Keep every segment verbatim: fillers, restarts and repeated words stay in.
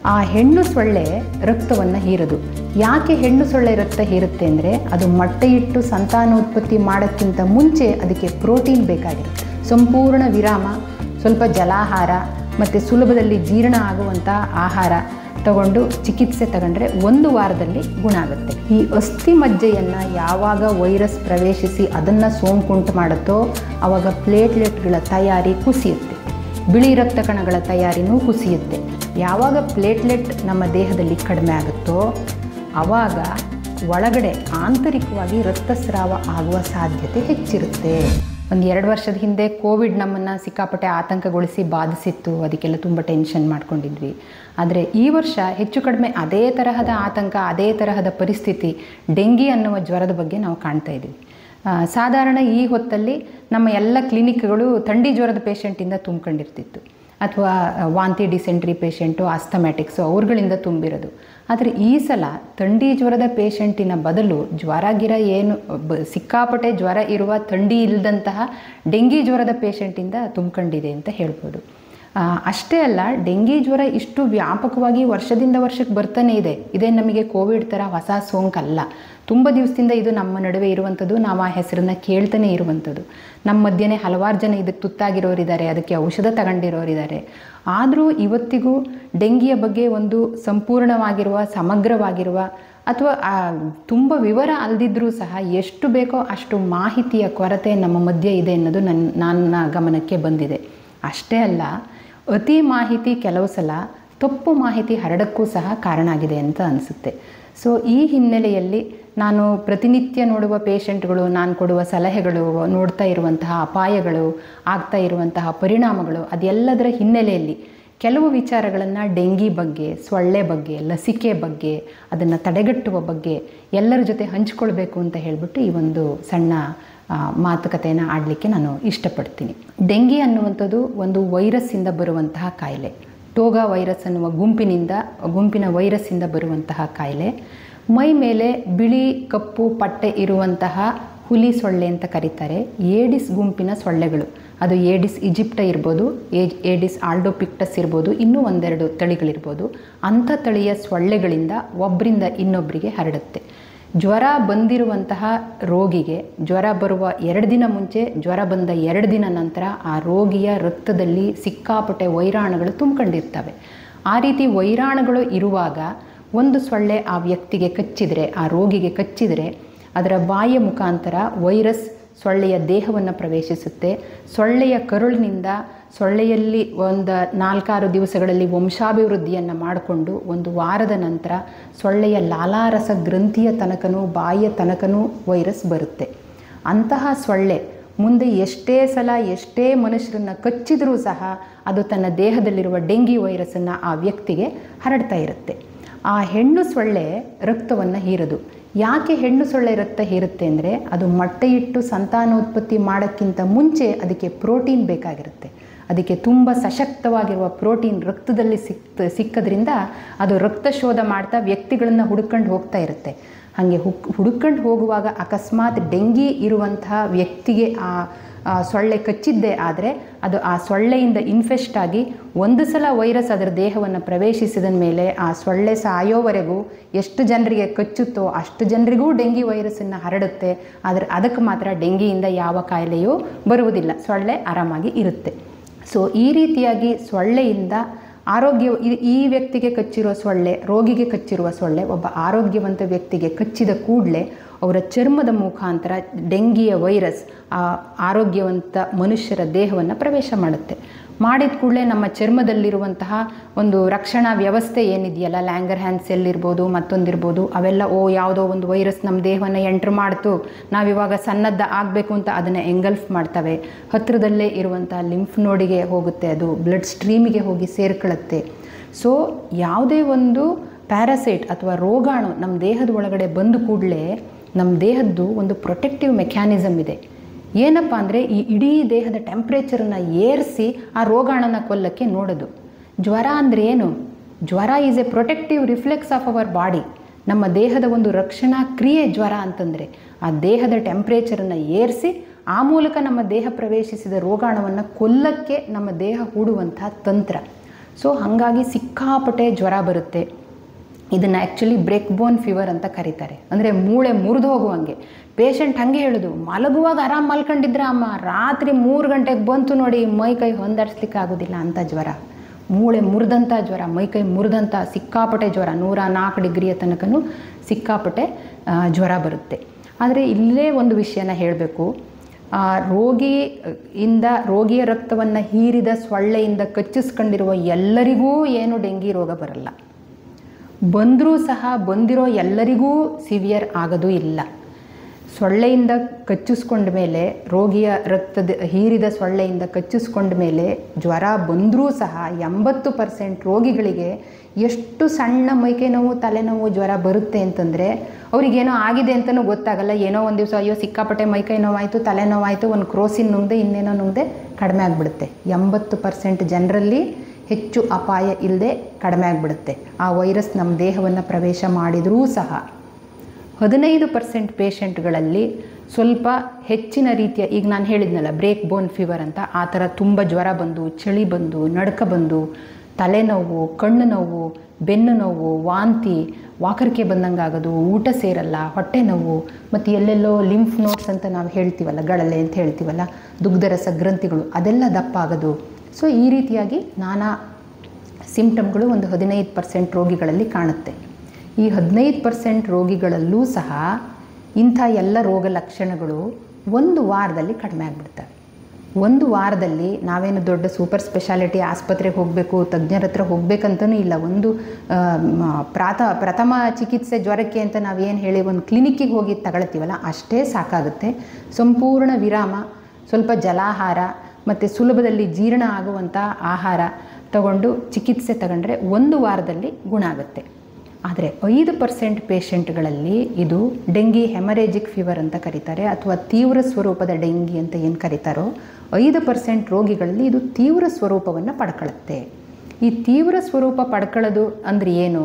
ಆ ಹೆಣ್ಣು ಸೊಳ್ಳೆ ರಕ್ತವನ್ನು ಹೀರದು. ಯಾಕೆ ಹೆಣ್ಣು ಸೊಳ್ಳೆ ರಕ್ತ ಹೀರುತ್ತೆ ಅಂದರೆ ಅದು ಮೊಟ್ಟೆ ಇಟ್ಟು ಸಂತಾನೋತ್ಪತ್ತಿ ಮಾಡೋಕ್ಕಿಂತ ಮುಂಚೆ ಅದಕ್ಕೆ ಪ್ರೋಟೀನ್ ಬೇಕಾಗಿರುತ್ತೆ. ಸಂಪೂರ್ಣ ವಿರಾಮ, ಸ್ವಲ್ಪ ಜಲಾಹಾರ ಮತ್ತು ಸುಲಭದಲ್ಲಿ ಜೀರ್ಣ ಆಗುವಂಥ ಆಹಾರ ತಗೊಂಡು ಚಿಕಿತ್ಸೆ ತಗೊಂಡ್ರೆ ಒಂದು ವಾರದಲ್ಲಿ ಗುಣ ಆಗುತ್ತೆ. ಈ ಅಸ್ಥಿ ಮಜ್ಜೆಯನ್ನು ಯಾವಾಗ ವೈರಸ್ ಪ್ರವೇಶಿಸಿ ಅದನ್ನು ಸೋಂಕುಂಟು ಮಾಡುತ್ತೋ ಆವಾಗ ಪ್ಲೇಟ್ಲೆಟ್ಗಳ ತಯಾರಿ ಕುಸಿಯುತ್ತೆ, ಬಿಳಿ ರಕ್ತ ಕಣಗಳ ತಯಾರಿನೂ ಕುಸಿಯುತ್ತೆ. ಯಾವಾಗ ಪ್ಲೇಟ್ಲೆಟ್ ನಮ್ಮ ದೇಹದಲ್ಲಿ ಕಡಿಮೆ ಆಗುತ್ತೋ ಆವಾಗ ಒಳಗಡೆ ಆಂತರಿಕವಾಗಿ ರಕ್ತಸ್ರಾವ ಆಗುವ ಸಾಧ್ಯತೆ ಹೆಚ್ಚಿರುತ್ತೆ. ಒಂದು ಎರಡು ವರ್ಷದ ಹಿಂದೆ ಕೋವಿಡ್ ನಮ್ಮನ್ನು ಸಿಕ್ಕಾಪಟ್ಟೆ ಆತಂಕಗೊಳಿಸಿ ಬಾಧಿಸಿತ್ತು, ಅದಕ್ಕೆಲ್ಲ ತುಂಬ ಟೆನ್ಷನ್ ಮಾಡ್ಕೊಂಡಿದ್ವಿ. ಆದರೆ ಈ ವರ್ಷ ಹೆಚ್ಚು ಕಡಿಮೆ ಅದೇ ತರಹದ ಆತಂಕ, ಅದೇ ತರಹದ ಪರಿಸ್ಥಿತಿ ಡೆಂಗಿ ಅನ್ನುವ ಜ್ವರದ ಬಗ್ಗೆ ನಾವು ಕಾಣ್ತಾ ಇದ್ದೀವಿ. ಸಾಧಾರಣ ಈ ಹೊತ್ತಲ್ಲಿ ನಮ್ಮ ಎಲ್ಲ ಕ್ಲಿನಿಕ್ಗಳು ಥಂಡಿ ಜ್ವರದ ಪೇಷಂಟಿಂದ ತುಂಬಿಕೊಂಡಿರ್ತಿತ್ತು, ಅಥವಾ ವಾಂತಿ ಡಿಸೆಂಟ್ರಿ ಪೇಷಂಟು, ಆಸ್ಥಮ್ಯಾಟಿಕ್ಸು ಅವ್ರುಗಳಿಂದ ತುಂಬಿರೋದು. ಆದರೆ ಈ ಸಲ ಥಂಡಿ ಜ್ವರದ ಪೇಷಂಟಿನ ಬದಲು ಜ್ವರ ಗಿರ ಏನು ಬ ಸಿಕ್ಕಾಪಟ್ಟೆ ಜ್ವರ ಇರುವ ಥಂಡಿ ಇಲ್ಲದಂತಹ ಡೆಂಗಿ ಜ್ವರದ ಪೇಷಂಟಿಂದ ತುಂಬಿಕೊಂಡಿದೆ ಅಂತ ಹೇಳ್ಬೋದು. ಅಷ್ಟೇ ಅಲ್ಲ, ಡೆಂಗಿ ಜ್ವರ ಇಷ್ಟು ವ್ಯಾಪಕವಾಗಿ ವರ್ಷದಿಂದ ವರ್ಷಕ್ಕೆ ಬರ್ತಾನೆ ಇದೆ. ಇದೇ ನಮಗೆ ಕೋವಿಡ್ ಥರ ಹೊಸ ಸೋಂಕಲ್ಲ. ತುಂಬ ದಿವಸದಿಂದ ಇದು ನಮ್ಮ ನಡುವೆ ಇರುವಂಥದ್ದು, ನಾವು ಆ ಹೆಸರನ್ನು ಕೇಳ್ತಾನೆ ಇರುವಂಥದ್ದು. ನಮ್ಮ ಮಧ್ಯೆ ಹಲವಾರು ಜನ ಇದಕ್ಕೆ ತುತ್ತಾಗಿರೋರಿದ್ದಾರೆ, ಅದಕ್ಕೆ ಔಷಧ ತಗೊಂಡಿರೋರಿದ್ದಾರೆ. ಆದರೂ ಇವತ್ತಿಗೂ ಡೆಂಗಿಯ ಬಗ್ಗೆ ಒಂದು ಸಂಪೂರ್ಣವಾಗಿರುವ, ಸಮಗ್ರವಾಗಿರುವ ಅಥವಾ ತುಂಬ ವಿವರ ಅಲ್ಲದಿದ್ದರೂ ಸಹ ಎಷ್ಟು ಬೇಕೋ ಅಷ್ಟು ಮಾಹಿತಿಯ ಕೊರತೆ ನಮ್ಮ ಮಧ್ಯೆ ಇದೆ ಅನ್ನೋದು ನನ್ನ ನನ್ನ ಗಮನಕ್ಕೆ ಬಂದಿದೆ. ಅಷ್ಟೇ ಅಲ್ಲ, ಅತಿ ಮಾಹಿತಿ ಕೆಲವು ಸಲ ತಪ್ಪು ಮಾಹಿತಿ ಹರಡಕ್ಕೂ ಸಹ ಕಾರಣ ಆಗಿದೆ ಅಂತ ಅನಿಸುತ್ತೆ. ಸೊ ಈ ಹಿನ್ನೆಲೆಯಲ್ಲಿ ನಾನು ಪ್ರತಿನಿತ್ಯ ನೋಡುವ ಪೇಷಂಟ್ಗಳು, ನಾನು ಕೊಡುವ ಸಲಹೆಗಳು, ನೋಡ್ತಾ ಇರುವಂತಹ ಅಪಾಯಗಳು, ಆಗ್ತಾ ಇರುವಂತಹ ಪರಿಣಾಮಗಳು, ಅದೆಲ್ಲದರ ಹಿನ್ನೆಲೆಯಲ್ಲಿ ಕೆಲವು ವಿಚಾರಗಳನ್ನು ಡೆಂಗಿ ಬಗ್ಗೆ, ಸೊಳ್ಳೆ ಬಗ್ಗೆ, ಲಸಿಕೆ ಬಗ್ಗೆ, ಅದನ್ನು ತಡೆಗಟ್ಟುವ ಬಗ್ಗೆ ಎಲ್ಲರ ಜೊತೆ ಹಂಚ್ಕೊಳ್ಬೇಕು ಅಂತ ಹೇಳಿಬಿಟ್ಟು ಈ ಒಂದು ಸಣ್ಣ ಮಾತುಕತೆಯನ್ನು ಆಡಲಿಕ್ಕೆ ನಾನು ಇಷ್ಟಪಡ್ತೀನಿ. ಡೆಂಗಿ ಅನ್ನುವಂಥದ್ದು ಒಂದು ವೈರಸ್ಸಿಂದ ಬರುವಂತಹ ಕಾಯಿಲೆ. ಟೋಗಾ ವೈರಸ್ ಅನ್ನುವ ಗುಂಪಿನಿಂದ ಗುಂಪಿನ ವೈರಸ್ಸಿಂದ ಬರುವಂತಹ ಕಾಯಿಲೆ. ಮೈ ಮೇಲೆ ಬಿಳಿ ಕಪ್ಪು ಪಟ್ಟೆ ಇರುವಂತಹ ಹುಲಿ ಸೊಳ್ಳೆ ಅಂತ ಕರೀತಾರೆ. ಏಡಿಸ್ ಗುಂಪಿನ ಸೊಳ್ಳೆಗಳು, ಅದು ಏಡಿಸ್ ಈಜಿಪ್ಟ ಇರ್ಬೋದು, ಏಡಿಸ್ ಆಲ್ಡೋಪಿಕ್ಟಸ್ ಇರ್ಬೋದು, ಇನ್ನೂ ಒಂದೆರಡು ತಳಿಗಳಿರ್ಬೋದು. ಅಂಥ ತಳಿಯ ಸೊಳ್ಳೆಗಳಿಂದ ಒಬ್ಬರಿಂದ ಇನ್ನೊಬ್ಬರಿಗೆ ಹರಡುತ್ತೆ. ಜ್ವರ ಬಂದಿರುವಂತಹ ರೋಗಿಗೆ ಜ್ವರ ಬರುವ ಎರಡು ದಿನ ಮುಂಚೆ, ಜ್ವರ ಬಂದ ಎರಡು ದಿನ ನಂತರ ಆ ರೋಗಿಯ ರಕ್ತದಲ್ಲಿ ಸಿಕ್ಕಾಪಟ್ಟೆ ವೈರಾಣುಗಳು ತುಂಬಿಕೊಂಡಿರ್ತವೆ. ಆ ರೀತಿ ವೈರಾಣುಗಳು ಇರುವಾಗ ಒಂದು ಸೊಳ್ಳೆ ಆ ವ್ಯಕ್ತಿಗೆ ಕಚ್ಚಿದರೆ, ಆ ರೋಗಿಗೆ ಕಚ್ಚಿದರೆ, ಅದರ ಬಾಯಿಯ ಮುಖಾಂತರ ವೈರಸ್ ಸೊಳ್ಳೆಯ ದೇಹವನ್ನು ಪ್ರವೇಶಿಸುತ್ತೆ. ಸೊಳ್ಳೆಯ ಕರುಳಿನಿಂದ ಸೊಳ್ಳೆಯಲ್ಲಿ ಒಂದು ನಾಲ್ಕಾರು ದಿವಸಗಳಲ್ಲಿ ವಂಶಾಭಿವೃದ್ಧಿಯನ್ನು ಮಾಡಿಕೊಂಡು ಒಂದು ವಾರದ ನಂತರ ಸೊಳ್ಳೆಯ ಲಾಲಾರಸ ಗ್ರಂಥಿಯ ತನಕನೂ ಬಾಯಿಯ ತನಕನೂ ವೈರಸ್ ಬರುತ್ತೆ. ಅಂತಹ ಸೊಳ್ಳೆ ಮುಂದೆ ಎಷ್ಟೇ ಸಲ ಎಷ್ಟೇ ಮನುಷ್ಯರನ್ನು ಕಚ್ಚಿದರೂ ಸಹ ಅದು ತನ್ನ ದೇಹದಲ್ಲಿರುವ ಡೆಂಗಿ ವೈರಸನ್ನು ಆ ವ್ಯಕ್ತಿಗೆ ಹರಡ್ತಾ ಇರುತ್ತೆ. ಆ ಹೆಣ್ಣು ಸೊಳ್ಳೆ ರಕ್ತವನ್ನು ಹೀರದು. ಯಾಕೆ ಹೆಣ್ಣು ಸೊಳ್ಳೆ ರಕ್ತ ಹೀರುತ್ತೆ ಅಂದರೆ ಅದು ಮೊಟ್ಟೆ ಇಟ್ಟು ಸಂತಾನೋತ್ಪತ್ತಿ ಮಾಡೋಕ್ಕಿಂತ ಮುಂಚೆ ಅದಕ್ಕೆ ಪ್ರೋಟೀನ್ ಬೇಕಾಗಿರುತ್ತೆ. ಅದಕ್ಕೆ ತುಂಬ ಸಶಕ್ತವಾಗಿರುವ ಪ್ರೋಟೀನ್ ರಕ್ತದಲ್ಲಿ ಸಿಕ್ ಸಿಕ್ಕದ್ರಿಂದ ಅದು ರಕ್ತ ಶೋಧ ಮಾಡ್ತಾ ವ್ಯಕ್ತಿಗಳನ್ನು ಹುಡುಕೊಂಡು ಹೋಗ್ತಾ ಇರುತ್ತೆ. ಹಾಗೆ ಹುಕ್ ಹುಡುಕೊಂಡು ಹೋಗುವಾಗ ಅಕಸ್ಮಾತ್ ಡೆಂಗಿ ಇರುವಂತಹ ವ್ಯಕ್ತಿಗೆ ಆ ಸೊಳ್ಳೆ ಕಚ್ಚಿದ್ದೇ ಆದರೆ ಅದು ಆ ಸೊಳ್ಳೆಯಿಂದ ಇನ್ಫೆಸ್ಟ್ ಆಗಿ ಒಂದು ಸಲ ವೈರಸ್ ಅದರ ದೇಹವನ್ನು ಪ್ರವೇಶಿಸಿದ ಮೇಲೆ ಆ ಸೊಳ್ಳೆ ಸಾಯೋವರೆಗೂ ಎಷ್ಟು ಜನರಿಗೆ ಕಚ್ಚುತ್ತೋ ಅಷ್ಟು ಜನರಿಗೂ ಡೆಂಗಿ ವೈರಸ್ಸನ್ನು ಹರಡುತ್ತೆ. ಆದರೆ ಅದಕ್ಕೆ ಮಾತ್ರ ಡೆಂಗಿಯಿಂದ ಯಾವ ಕಾಯಿಲೆಯೂ ಬರುವುದಿಲ್ಲ, ಸೊಳ್ಳೆ ಆರಾಮಾಗಿ ಇರುತ್ತೆ. ಸೊ ಈ ರೀತಿಯಾಗಿ ಸೊಳ್ಳೆಯಿಂದ ಆರೋಗ್ಯ, ಈ ವ್ಯಕ್ತಿಗೆ ಕಚ್ಚಿರುವ ಸೊಳ್ಳೆ, ರೋಗಿಗೆ ಕಚ್ಚಿರುವ ಸೊಳ್ಳೆ ಒಬ್ಬ ಆರೋಗ್ಯವಂತ ವ್ಯಕ್ತಿಗೆ ಕಚ್ಚಿದ ಕೂಡಲೇ ಅವರ ಚರ್ಮದ ಮುಖಾಂತರ ಡೆಂಗಿಯ ವೈರಸ್ ಆ ಆರೋಗ್ಯವಂತ ಮನುಷ್ಯರ ದೇಹವನ್ನು ಪ್ರವೇಶ ಮಾಡುತ್ತೆ. ಮಾಡಿದ ಕೂಡಲೇ ನಮ್ಮ ಚರ್ಮದಲ್ಲಿರುವಂತಹ ಒಂದು ರಕ್ಷಣಾ ವ್ಯವಸ್ಥೆ ಏನಿದೆಯಲ್ಲ, ಲ್ಯಾಂಗರ್ ಹ್ಯಾಂಡ್ ಸೆಲ್ ಇರ್ಬೋದು, ಮತ್ತೊಂದಿರ್ಬೋದು, ಅವೆಲ್ಲ ಓ ಯಾವುದೋ ಒಂದು ವೈರಸ್ ನಮ್ಮ ದೇಹವನ್ನು ಎಂಟ್ರ್ ಮಾಡ್ತು, ನಾವಿವಾಗ ಸನ್ನದ್ಧ ಆಗಬೇಕು ಅಂತ ಅದನ್ನು ಎಂಗಲ್ಫ್ ಮಾಡ್ತವೆ. ಹತ್ತಿರದಲ್ಲೇ ಇರುವಂಥ ಲಿಂಫ್ ನೋಡಿಗೆ ಹೋಗುತ್ತೆ, ಅದು ಬ್ಲಡ್ ಸ್ಟ್ರೀಮಿಗೆ ಹೋಗಿ ಸೇರ್ಕೊಳ್ಳುತ್ತೆ. ಸೊ ಯಾವುದೇ ಒಂದು ಪ್ಯಾರಾಸೈಟ್ ಅಥವಾ ರೋಗಾಣು ನಮ್ಮ ದೇಹದ ಒಳಗಡೆ ಬಂದ ಕೂಡಲೇ ನಮ್ಮ ದೇಹದ್ದು ಒಂದು ಪ್ರೊಟೆಕ್ಟಿವ್ ಮೆಕ್ಯಾನಿಸಮ್ ಇದೆ. ಏನಪ್ಪ ಅಂದರೆ ಈ ಇಡೀ ದೇಹದ ಟೆಂಪ್ರೇಚರನ್ನು ಏರಿಸಿ ಆ ರೋಗಾಣನ ಕೊಲ್ಲಕ್ಕೆ ನೋಡೋದು. ಜ್ವರ ಅಂದರೆ ಏನು? ಜ್ವರ is a protective reflex of our body. ನಮ್ಮ ದೇಹದ ಒಂದು ರಕ್ಷಣಾ ಕ್ರಿಯೆ ಜ್ವರ ಅಂತಂದರೆ ಆ ದೇಹದ ಟೆಂಪ್ರೇಚರನ್ನು ಏರಿಸಿ ಆ ಮೂಲಕ ನಮ್ಮ ದೇಹ ಪ್ರವೇಶಿಸಿದ ರೋಗಾಣುವನ್ನು ಕೊಲ್ಲಕ್ಕೆ ನಮ್ಮ ದೇಹ ಹೂಡುವಂಥ ತಂತ್ರ. ಸೊ ಹಾಗಾಗಿ ಸಿಕ್ಕಾಪಟ್ಟೆ ಜ್ವರ ಬರುತ್ತೆ. ಇದನ್ನು ಆ್ಯಕ್ಚುಲಿ ಬ್ರೇಕ್ ಬೋನ್ ಫೀವರ್ ಅಂತ ಕರೀತಾರೆ. ಅಂದರೆ ಮೂಳೆ ಮುರಿದು ಹೋಗುವಂಗೆ. ಪೇಷಂಟ್ ಹಾಗೆ ಹೇಳೋದು, ಮಲಗುವಾಗ ಆರಾಮ್ ಮಲ್ಕೊಂಡಿದ್ರೆ ಅಮ್ಮ, ರಾತ್ರಿ ಮೂರು ಗಂಟೆಗೆ ಬಂತು ನೋಡಿ ಮೈ ಕೈ ಹೊಂದಾಡಿಸ್ಲಿಕ್ಕೆ ಆಗೋದಿಲ್ಲ ಅಂತ ಜ್ವರ. ಮೂಳೆ ಮುರಿದಂಥ ಜ್ವರ, ಮೈಕೈ ಮುರಿದಂಥ ಸಿಕ್ಕಾಪಟ್ಟೆ ಜ್ವರ, ನೂರ ನಾಲ್ಕು ಡಿಗ್ರಿಯ ತನಕನೂ ಸಿಕ್ಕಾಪಟ್ಟೆ ಜ್ವರ ಬರುತ್ತೆ. ಆದರೆ ಇಲ್ಲೇ ಒಂದು ವಿಷಯನ ಹೇಳಬೇಕು. ರೋಗಿಯಿಂದ ರೋಗಿಯ ರಕ್ತವನ್ನು ಹೀರಿದ ಸೊಳ್ಳೆಯಿಂದ ಕಚ್ಚಿಸ್ಕೊಂಡಿರುವ ಎಲ್ಲರಿಗೂ ಏನು ಡೆಂಗಿ ರೋಗ ಬರಲ್ಲ. ಬಂದರೂ ಸಹ ಬಂದಿರೋ ಎಲ್ಲರಿಗೂ ಸಿವಿಯರ್ ಆಗೋದು ಇಲ್ಲ. ಸೊಳ್ಳೆಯಿಂದ ಕಚ್ಚಿಸ್ಕೊಂಡ ಮೇಲೆ, ರೋಗಿಯ ರಕ್ತದ ಹೀರಿದ ಸೊಳ್ಳೆಯಿಂದ ಕಚ್ಚಿಸ್ಕೊಂಡ ಮೇಲೆ ಜ್ವರ ಬಂದರೂ ಸಹ ಎಂಬತ್ತು ಪರ್ಸೆಂಟ್ ರೋಗಿಗಳಿಗೆ ಎಷ್ಟು ಸಣ್ಣ ಮೈಕೈ ನೋವು, ತಲೆನೋವು, ಜ್ವರ ಬರುತ್ತೆ ಅಂತಂದರೆ ಅವ್ರಿಗೇನೋ ಆಗಿದೆ ಅಂತಲೂ ಗೊತ್ತಾಗಲ್ಲ. ಏನೋ ಒಂದು ದಿವಸ ಅಯ್ಯೋ ಸಿಕ್ಕಾಪಟ್ಟೆ ಮೈಕೈ ನೋವಾಯಿತು, ತಲೆನೋವಾಯಿತು, ಒಂದು ಕ್ರೋಸಿನ್ ನುಂಗ್ದೆ ಇನ್ನೇನೋ ನುಂಗ್ದೆ ಕಡಿಮೆ ಆಗಿಬಿಡುತ್ತೆ. ಎಂಬತ್ತು ಪರ್ಸೆಂಟ್ ಜನರಲ್ಲಿ ಹೆಚ್ಚು ಅಪಾಯ ಇಲ್ಲದೆ ಕಡಿಮೆ ಆಗಿಬಿಡುತ್ತೆ. ಆ ವೈರಸ್ ನಮ್ಮ ದೇಹವನ್ನು ಪ್ರವೇಶ ಮಾಡಿದರೂ ಸಹ ಹದಿನೈದು ಪರ್ಸೆಂಟ್ ಪೇಷಂಟ್ಗಳಲ್ಲಿ ಸ್ವಲ್ಪ ಹೆಚ್ಚಿನ ರೀತಿಯ, ಈಗ ನಾನು ಹೇಳಿದ್ನಲ್ಲ ಬ್ರೇಕ್ ಬೋನ್ ಫೀವರ್ ಅಂತ, ಆ ಥರ ತುಂಬ ಜ್ವರ ಬಂದು, ಚಳಿ ಬಂದು, ನಡುಕ ಬಂದು, ತಲೆನೋವು, ಕಣ್ಣು ನೋವು, ಬೆನ್ನು ನೋವು, ವಾಂತಿ, ವಾಕರಿಕೆ ಬಂದಂಗೆ ಆಗೋದು, ಊಟ ಸೇರಲ್ಲ, ಹೊಟ್ಟೆ ನೋವು, ಮತ್ತು ಎಲ್ಲೆಲ್ಲೋ ಲಿಂಫ್ ನೋಟ್ಸ್ ಅಂತ ನಾವು ಹೇಳ್ತೀವಲ್ಲ, ಗಳಲೆ ಅಂತ ಹೇಳ್ತೀವಲ್ಲ, ದುಗ್ಧರಸ ಗ್ರಂಥಿಗಳು ಅದೆಲ್ಲ ದಪ್ಪ ಆಗೋದು. ಸೊ ಈ ರೀತಿಯಾಗಿ ನಾನಾ ಸಿಂಪ್ಟಮ್ಗಳು ಒಂದು ಹದಿನೈದು ಪರ್ಸೆಂಟ್ ರೋಗಿಗಳಲ್ಲಿ ಕಾಣುತ್ತೆ. ಈ ಹದಿನೈದು ಪರ್ಸೆಂಟ್ ರೋಗಿಗಳಲ್ಲೂ ಸಹ ಇಂಥ ಎಲ್ಲ ರೋಗ ಲಕ್ಷಣಗಳು ಒಂದು ವಾರದಲ್ಲಿ ಕಡಿಮೆ ಆಗಿಬಿಡ್ತವೆ. ಒಂದು ವಾರದಲ್ಲಿ ನಾವೇನು ದೊಡ್ಡ ಸೂಪರ್ ಸ್ಪೆಷಾಲಿಟಿ ಆಸ್ಪತ್ರೆಗೆ ಹೋಗಬೇಕು, ತಜ್ಞರ ಹತ್ರ ಹೋಗಬೇಕಂತನೂ ಇಲ್ಲ. ಒಂದು ಪ್ರಾಥ ಪ್ರಥಮ ಚಿಕಿತ್ಸೆ ಜ್ವರಕ್ಕೆ ಅಂತ ನಾವೇನು ಹೇಳಿ ಒಂದು ಕ್ಲಿನಿಕ್ಕಿಗೆ ಹೋಗಿ ತಗೊಳ್ತೀವಲ್ಲ, ಅಷ್ಟೇ ಸಾಕಾಗುತ್ತೆ. ಸಂಪೂರ್ಣ ವಿರಾಮ, ಸ್ವಲ್ಪ ಜಲಾಹಾರ ಮತ್ತು ಸುಲಭದಲ್ಲಿ ಜೀರ್ಣ ಆಗುವಂಥ ಆಹಾರ ತಗೊಂಡು ಚಿಕಿತ್ಸೆ ತಗೊಂಡ್ರೆ ಒಂದು ವಾರದಲ್ಲಿ ಗುಣ ಆಗುತ್ತೆ. ಆದರೆ ಐದು ಪರ್ಸೆಂಟ್ ಪೇಷಂಟ್ಗಳಲ್ಲಿ ಇದು ಡೆಂಗಿ ಹೆಮರೇಜಿಕ್ ಫೀವರ್ ಅಂತ ಕರೀತಾರೆ, ಅಥವಾ ತೀವ್ರ ಸ್ವರೂಪದ ಡೆಂಗಿ ಅಂತ ಏನು ಕರೀತಾರೋ, ಐದು ಪರ್ಸೆಂಟ್ ರೋಗಿಗಳಲ್ಲಿ ಇದು ತೀವ್ರ ಸ್ವರೂಪವನ್ನು ಪಡ್ಕೊಳ್ಳುತ್ತೆ. ಈ ತೀವ್ರ ಸ್ವರೂಪ ಪಡ್ಕೊಳ್ಳೋದು ಅಂದರೆ ಏನು?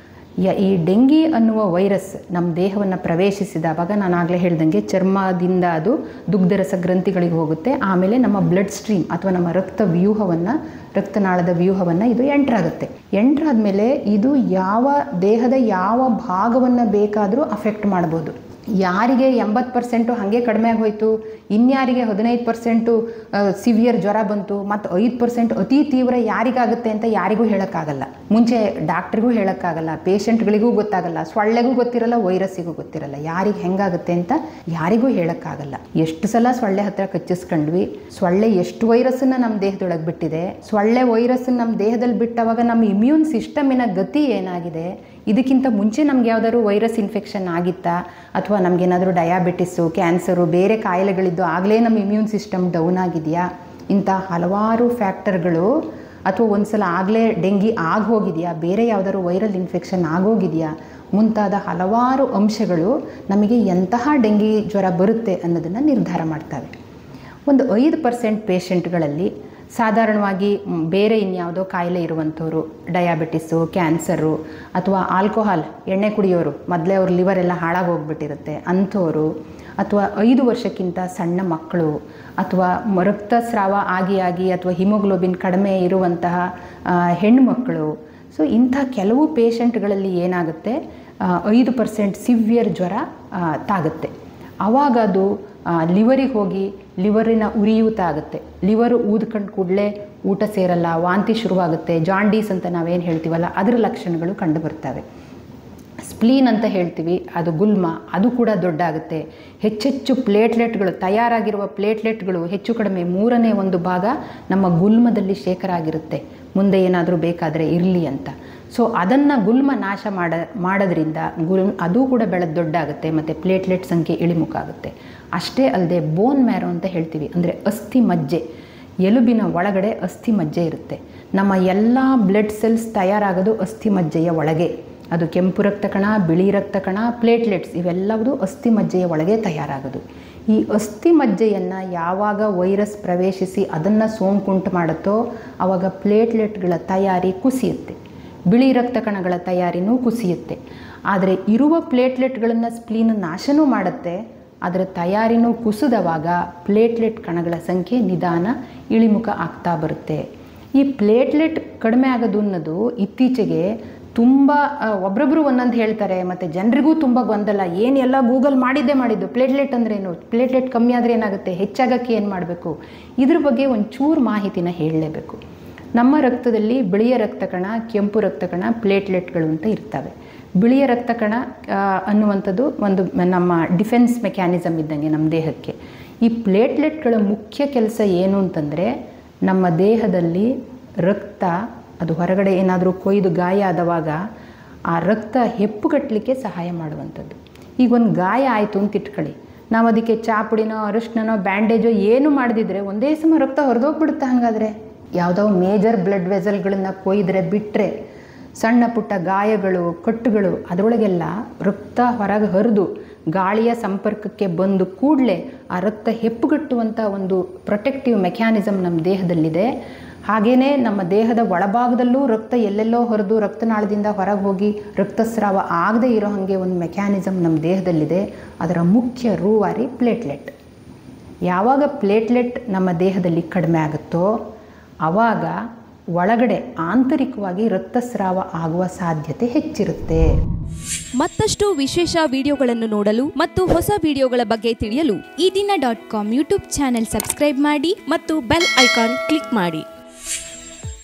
ಯ ಈ ಡೆಂಗಿ ಅನ್ನುವ ವೈರಸ್ ನಮ್ಮ ದೇಹವನ್ನು ಪ್ರವೇಶಿಸಿದಾಗ, ನಾನು ಆಗಲೇ ಹೇಳ್ದಂಗೆ ಚರ್ಮದಿಂದ ಅದು ದುಗ್ಧರಸ ಗ್ರಂಥಿಗಳಿಗೆ ಹೋಗುತ್ತೆ. ಆಮೇಲೆ ನಮ್ಮ ಬ್ಲಡ್ ಸ್ಟ್ರೀಮ್ ಅಥವಾ ನಮ್ಮ ರಕ್ತ ವ್ಯೂಹವನ್ನು, ರಕ್ತನಾಳದ ವ್ಯೂಹವನ್ನು ಇದು ಎಂಟ್ರಾಗುತ್ತೆ. ಎಂಟ್ರಾದ್ಮೇಲೆ ಇದು ಯಾವ ದೇಹದ ಯಾವ ಭಾಗವನ್ನು ಬೇಕಾದರೂ ಅಫೆಕ್ಟ್ ಮಾಡ್ಬೋದು. ಯಾರಿಗೆ ಎಂಬತ್ತು ಪರ್ಸೆಂಟು ಹಾಗೆ ಕಡಿಮೆ ಆಗೋಯ್ತು, ಇನ್ಯಾರಿಗೆ ಹದಿನೈದು ಪರ್ಸೆಂಟು ಸಿವಿಯರ್ ಜ್ವರ ಬಂತು, ಮತ್ತು ಐದು ಪರ್ಸೆಂಟ್ ಅತಿ ತೀವ್ರ ಯಾರಿಗಾಗುತ್ತೆ ಅಂತ ಯಾರಿಗೂ ಹೇಳೋಕ್ಕಾಗಲ್ಲ. ಮುಂಚೆ ಡಾಕ್ಟ್ರಿಗೂ ಹೇಳೋಕ್ಕಾಗಲ್ಲ, ಪೇಷಂಟ್ಗಳಿಗೂ ಗೊತ್ತಾಗಲ್ಲ, ಸೊಳ್ಳೆಗೂ ಗೊತ್ತಿರಲ್ಲ, ವೈರಸ್ಸಿಗೂ ಗೊತ್ತಿರಲ್ಲ, ಯಾರಿಗೆ ಹೆಂಗಾಗುತ್ತೆ ಅಂತ ಯಾರಿಗೂ ಹೇಳೋಕ್ಕಾಗಲ್ಲ. ಎಷ್ಟು ಸಲ ಸೊಳ್ಳೆ ಹತ್ರ ಕಚ್ಚಿಸ್ಕೊಂಡ್ವಿ, ಸೊಳ್ಳೆ ಎಷ್ಟು ವೈರಸ್ಸನ್ನು ನಮ್ಮ ದೇಹದೊಳಗೆ ಬಿಟ್ಟಿದೆ, ಸೊಳ್ಳೆ ವೈರಸ್ಸನ್ನು ನಮ್ಮ ದೇಹದಲ್ಲಿ ಬಿಟ್ಟವಾಗ ನಮ್ಮ ಇಮ್ಯೂನ್ ಸಿಸ್ಟಮಿನ ಗತಿ ಏನಾಗಿದೆ, ಇದಕ್ಕಿಂತ ಮುಂಚೆ ನಮ್ಗೆ ಯಾವುದಾದ್ರು ವೈರಸ್ ಇನ್ಫೆಕ್ಷನ್ ಆಗಿತ್ತಾ, ಅಥವಾ ನಮಗೇನಾದರೂ ಡಯಾಬಿಟಿಸ್ಸು, ಕ್ಯಾನ್ಸರು, ಬೇರೆ ಕಾಯಿಲೆಗಳಿದ್ದು ಆಗಲೇ ನಮ್ಮ ಇಮ್ಯೂನ್ ಸಿಸ್ಟಮ್ ಡೌನ್ ಆಗಿದೆಯಾ, ಇಂಥ ಹಲವಾರು ಫ್ಯಾಕ್ಟರ್ಗಳು, ಅಥವಾ ಒಂದು ಸಲ ಆಗಲೇ ಡೆಂಗಿ ಆಗಿ ಹೋಗಿದೆಯಾ, ಬೇರೆ ಯಾವುದಾದ್ರು ವೈರಲ್ ಇನ್ಫೆಕ್ಷನ್ ಆಗೋಗಿದೆಯಾ, ಮುಂತಾದ ಹಲವಾರು ಅಂಶಗಳು ನಮಗೆ ಎಂತಹ ಡೆಂಗಿ ಜ್ವರ ಬರುತ್ತೆ ಅನ್ನೋದನ್ನು ನಿರ್ಧಾರ ಮಾಡ್ತವೆ. ಒಂದು ಐದು ಪರ್ಸೆಂಟ್ ಪೇಷಂಟ್ಗಳಲ್ಲಿ ಸಾಧಾರಣವಾಗಿ ಬೇರೆ ಇನ್ಯಾವುದೋ ಕಾಯಿಲೆ ಇರುವಂಥವ್ರು, ಡಯಾಬಿಟಿಸ್ಸು, ಕ್ಯಾನ್ಸರು, ಅಥವಾ ಆಲ್ಕೋಹಾಲ್ ಎಣ್ಣೆ ಕುಡಿಯೋರು, ಮೊದಲೇ ಅವ್ರ ಲಿವರ್ ಎಲ್ಲ ಹಾಳಾಗಿ ಹೋಗ್ಬಿಟ್ಟಿರುತ್ತೆ ಅಂಥವರು, ಅಥವಾ ಐದು ವರ್ಷಕ್ಕಿಂತ ಸಣ್ಣ ಮಕ್ಕಳು, ಅಥವಾ ರಕ್ತಸ್ರಾವ ಆಗಿ ಆಗಿ ಅಥವಾ ಹಿಮೋಗ್ಲೋಬಿನ್ ಕಡಿಮೆ ಇರುವಂತಹ ಹೆಣ್ಣುಮಕ್ಕಳು. ಸೊ ಇಂಥ ಕೆಲವು ಪೇಷಂಟ್ಗಳಲ್ಲಿ ಏನಾಗುತ್ತೆ, ಐದು ಪರ್ಸೆಂಟ್ ಸಿವಿಯರ್ ಜ್ವರ ತಾಗುತ್ತೆ. ಆವಾಗ ಅದು ಲಿವರಿಗೆ ಹೋಗಿ ಲಿವರಿನ ಉರಿಯೂತ ಆಗುತ್ತೆ. ಲಿವರು ಊದ್ಕೊಂಡು ಕೂಡಲೇ ಊಟ ಸೇರಲ್ಲ, ವಾಂತಿ ಶುರುವಾಗುತ್ತೆ, ಜಾಂಡೀಸ್ ಅಂತ ನಾವೇನು ಹೇಳ್ತೀವಲ್ಲ ಅದರ ಲಕ್ಷಣಗಳು ಕಂಡು ಬರ್ತವೆ. ಸ್ಪ್ಲೀನ್ ಅಂತ ಹೇಳ್ತೀವಿ, ಅದು ಗುಲ್ಮ, ಅದು ಕೂಡ ದೊಡ್ಡಾಗುತ್ತೆ. ಹೆಚ್ಚೆಚ್ಚು ಪ್ಲೇಟ್ಲೆಟ್ಗಳು, ತಯಾರಾಗಿರುವ ಪ್ಲೇಟ್ಲೆಟ್ಗಳು ಹೆಚ್ಚು ಕಡಿಮೆ ಮೂರನೇ ಒಂದು ಭಾಗ ನಮ್ಮ ಗುಲ್ಮದಲ್ಲಿ ಶೇಖರ ಆಗಿರುತ್ತೆ, ಮುಂದೆ ಏನಾದರೂ ಬೇಕಾದರೆ ಇರಲಿ ಅಂತ. ಸೊ ಅದನ್ನು ಗುಲ್ಮ ನಾಶ ಮಾಡ ಮಾಡೋದ್ರಿಂದ ಗುಲ್ ಅದು ಕೂಡ ಬೆಳೆದು ದೊಡ್ಡಾಗುತ್ತೆ, ಮತ್ತು ಪ್ಲೇಟ್ಲೆಟ್ ಸಂಖ್ಯೆ ಇಳಿಮುಖ ಆಗುತ್ತೆ. ಅಷ್ಟೇ ಅಲ್ಲದೆ ಬೋನ್ ಮ್ಯಾರೋ ಅಂತ ಹೇಳ್ತೀವಿ, ಅಂದರೆ ಅಸ್ಥಿ ಮಜ್ಜೆ, ಎಲುಬಿನ ಒಳಗಡೆ ಅಸ್ಥಿ ಮಜ್ಜೆ ಇರುತ್ತೆ. ನಮ್ಮ ಎಲ್ಲ ಬ್ಲಡ್ ಸೆಲ್ಸ್ ತಯಾರಾಗೋದು ಅಸ್ಥಿ ಮಜ್ಜೆಯ ಒಳಗೆ. ಅದು ಕೆಂಪು ರಕ್ತ ಕಣ, ಬಿಳಿ ರಕ್ತ ಕಣ, ಪ್ಲೇಟ್ಲೆಟ್ಸ್ ಇವೆಲ್ಲವೂ ಅಸ್ಥಿ ಮಜ್ಜೆಯ ಒಳಗೆ ತಯಾರಾಗೋದು. ಈ ಅಸ್ಥಿ ಮಜ್ಜೆಯನ್ನು ಯಾವಾಗ ವೈರಸ್ ಪ್ರವೇಶಿಸಿ ಅದನ್ನು ಸೋಂಕುಂಟು ಮಾಡುತ್ತೋ ಆವಾಗ ಪ್ಲೇಟ್ಲೆಟ್ಗಳ ತಯಾರಿ ಕುಸಿಯುತ್ತೆ, ಬಿಳಿ ರಕ್ತ ಕಣಗಳ ತಯಾರಿನೂ ಕುಸಿಯುತ್ತೆ. ಆದರೆ ಇರುವ ಪ್ಲೇಟ್ಲೆಟ್ಗಳನ್ನು ಸ್ಪ್ಲೀನ್ ನಾಶನೂ ಮಾಡುತ್ತೆ, ಅದರ ತಯಾರಿನೂ ಕುಸಿದವಾಗ ಪ್ಲೇಟ್ಲೆಟ್ ಕಣಗಳ ಸಂಖ್ಯೆ ನಿಧಾನ ಇಳಿಮುಖ ಆಗ್ತಾ ಬರುತ್ತೆ. ಈ ಪ್ಲೇಟ್ಲೆಟ್ ಕಡಿಮೆ ಆಗೋದು ಅನ್ನೋದು ಇತ್ತೀಚೆಗೆ ತುಂಬ ಒಬ್ರೊಬ್ಬರು ಒಂದೊಂದು ಹೇಳ್ತಾರೆ, ಮತ್ತು ಜನರಿಗೂ ತುಂಬ ಗೊಂದಲ. ಏನು ಎಲ್ಲ ಗೂಗಲ್ ಮಾಡಿದ್ದೇ ಮಾಡಿದ್ದು, ಪ್ಲೇಟ್ಲೆಟ್ ಅಂದ್ರೇನು, ಪ್ಲೇಟ್ಲೆಟ್ ಕಮ್ಮಿ ಆದರೆ ಏನಾಗುತ್ತೆ, ಹೆಚ್ಚಾಗೋಕ್ಕೆ ಏನು ಮಾಡಬೇಕು, ಇದ್ರ ಬಗ್ಗೆ ಒಂಚೂರು ಮಾಹಿತಿನ ಹೇಳಲೇಬೇಕು. ನಮ್ಮ ರಕ್ತದಲ್ಲಿ ಬಿಳಿಯ ರಕ್ತ ಕಣ, ಕೆಂಪು ರಕ್ತ ಕಣ, ಪ್ಲೇಟ್ಲೆಟ್ಗಳು ಅಂತ ಇರ್ತವೆ. ಬಿಳಿಯ ರಕ್ತ ಕಣ ಅನ್ನುವಂಥದ್ದು ಒಂದು ನಮ್ಮ ಡಿಫೆನ್ಸ್ ಮೆಕ್ಯಾನಿಸಮ್ ಇದ್ದಂಗೆ ನಮ್ಮ ದೇಹಕ್ಕೆ. ಈ ಪ್ಲೇಟ್ಲೆಟ್ಗಳ ಮುಖ್ಯ ಕೆಲಸ ಏನು ಅಂತಂದರೆ, ನಮ್ಮ ದೇಹದಲ್ಲಿ ರಕ್ತ ಅದು ಹೊರಗಡೆ ಏನಾದರೂ ಕೊಯ್ದು ಗಾಯ ಆದವಾಗ ಆ ರಕ್ತ ಹೆಪ್ಪುಗಟ್ಟಲಿಕ್ಕೆ ಸಹಾಯ ಮಾಡುವಂಥದ್ದು. ಈಗ ಒಂದು ಗಾಯ ಆಯಿತು ಅಂತ ಇಟ್ಕೊಳ್ಳಿ, ನಾವು ಅದಕ್ಕೆ ಚಾಪುಡಿನೋ ಅರಿಶಿನೋ ಬ್ಯಾಂಡೇಜೋ ಏನು ಮಾಡದಿದ್ರೆ ಒಂದೇ ಸಮ ರಕ್ತ ಹೊರದೋಗ್ಬಿಡುತ್ತೆ. ಹಾಗಾದರೆ ಯಾವುದೋ ಮೇಜರ್ ಬ್ಲಡ್ ವೆಸಲ್ಗಳನ್ನು ಕೊಯ್ದರೆ ಬಿಟ್ಟರೆ ಸಣ್ಣ ಪುಟ್ಟ ಗಾಯಗಳು, ಕಟ್ಟುಗಳು, ಅದರೊಳಗೆಲ್ಲ ರಕ್ತ ಹೊರಗೆ ಹರಿದು ಗಾಳಿಯ ಸಂಪರ್ಕಕ್ಕೆ ಬಂದು ಕೂಡಲೇ ಆ ರಕ್ತ ಹೆಪ್ಪುಗಟ್ಟುವಂಥ ಒಂದು ಪ್ರೊಟೆಕ್ಟಿವ್ ಮೆಕ್ಯಾನಿಸಮ್ ನಮ್ಮ ದೇಹದಲ್ಲಿದೆ. ಹಾಗೆಯೇ ನಮ್ಮ ದೇಹದ ಒಳಭಾಗದಲ್ಲೂ ರಕ್ತ ಎಲ್ಲೆಲ್ಲೋ ಹೊರದು ರಕ್ತನಾಳದಿಂದ ಹೊರಗೆ ಹೋಗಿ ರಕ್ತಸ್ರಾವ ಆಗದೇ ಇರೋ ಹಾಗೆ ಒಂದು ಮೆಕ್ಯಾನಿಸಮ್ ನಮ್ಮ ದೇಹದಲ್ಲಿದೆ. ಅದರ ಮುಖ್ಯ ರೂವಾರಿ ಪ್ಲೇಟ್ಲೆಟ್. ಯಾವಾಗ ಪ್ಲೇಟ್ಲೆಟ್ ನಮ್ಮ ದೇಹದಲ್ಲಿ ಕಡಿಮೆ ಆಗುತ್ತೋ ಆವಾಗ ಒಳಗಡೆ ಆಂತರಿಕವಾಗಿ ರಕ್ತಸ್ರಾವ ಆಗುವ ಸಾಧ್ಯತೆ ಹೆಚ್ಚಿರುತ್ತೆ. ಮತ್ತಷ್ಟು ವಿಶೇಷ ವಿಡಿಯೋಗಳನ್ನು ನೋಡಲು ಮತ್ತು ಹೊಸ ವಿಡಿಯೋಗಳ ಬಗ್ಗೆ ತಿಳಿಯಲು ಈ ದಿನ dot com YouTube channel subscribe ಮಾಡಿ ಮತ್ತು ಬೆಲ್ ಐಕಾನ್ ಕ್ಲಿಕ್ ಮಾಡಿ.